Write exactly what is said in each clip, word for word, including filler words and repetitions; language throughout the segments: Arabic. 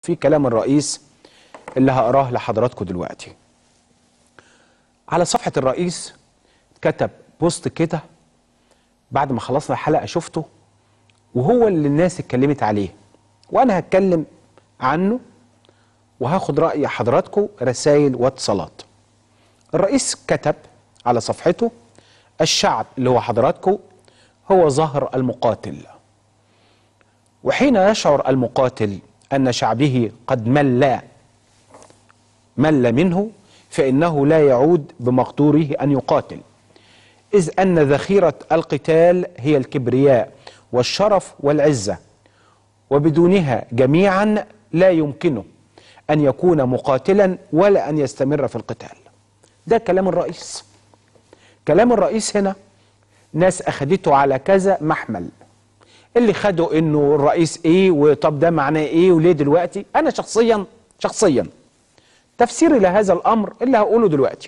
في كلام الرئيس اللي هقراه لحضراتكم دلوقتي. على صفحة الرئيس كتب بوست كده بعد ما خلصنا الحلقة، شفته وهو اللي الناس اتكلمت عليه، وانا هتكلم عنه وهاخد رأي حضراتكم رسائل واتصالات. الرئيس كتب على صفحته: الشعب اللي هو حضراتكم هو ظهر المقاتل، وحين يشعر المقاتل أن شعبه قد مل مل منه فإنه لا يعود بمقدوره أن يقاتل، إذ أن ذخيرة القتال هي الكبرياء والشرف والعزة، وبدونها جميعا لا يمكنه أن يكون مقاتلا ولا أن يستمر في القتال. ده كلام الرئيس. كلام الرئيس هنا ناس أخدته على كذا محمل، اللي خدوا إنه الرئيس إيه، وطب ده معناه إيه وليه دلوقتي. أنا شخصيا شخصيا تفسيري لهذا الأمر اللي هقوله دلوقتي.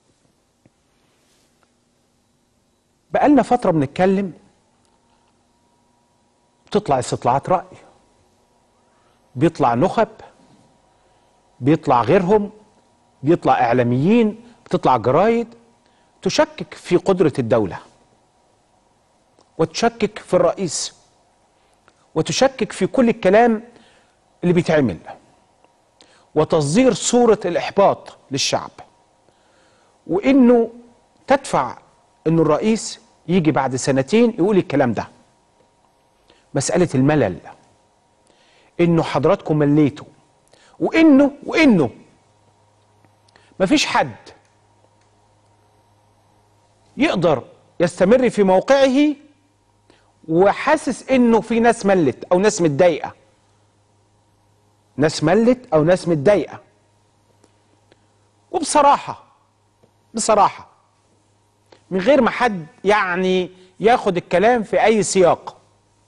بقالنا فترة بنتكلم، بتطلع استطلاعات رأي، بيطلع نخب، بيطلع غيرهم، بيطلع إعلاميين، بتطلع جرايد تشكك في قدرة الدولة، وتشكك في الرئيس، وتشكك في كل الكلام اللي بيتعمل، وتصدير صورة الإحباط للشعب، وإنه تدفع إنه الرئيس يجي بعد سنتين يقول الكلام ده. مسألة الملل، إنه حضراتكم مليتوا، وإنه وإنه مفيش حد يقدر يستمر في موقعه وحاسس إنه في ناس ملت أو ناس متضايقة، ناس ملت أو ناس متضايقة. وبصراحة بصراحة من غير ما حد يعني ياخد الكلام في أي سياق،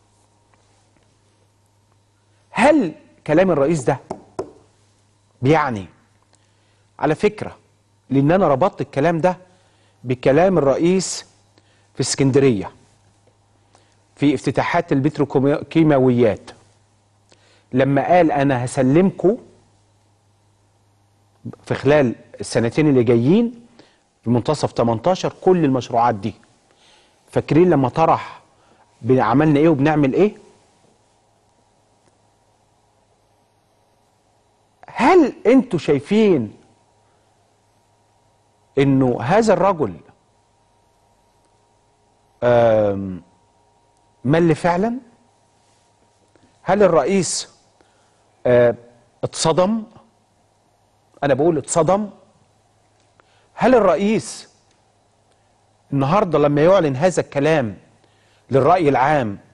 هل كلام الرئيس ده بيعني، على فكرة لأن أنا ربطت الكلام ده بكلام الرئيس في اسكندرية في افتتاحات البتروكيماويات، لما قال أنا هسلمكم في خلال السنتين اللي جايين في منتصف تمنتاشر كل المشروعات دي. فاكرين لما طرح عملنا ايه وبنعمل ايه؟ هل انتوا شايفين انه هذا الرجل مل فعلا؟ هل الرئيس اه اتصدم؟ انا بقول اتصدم. هل الرئيس النهارده لما يعلن هذا الكلام للرأي العام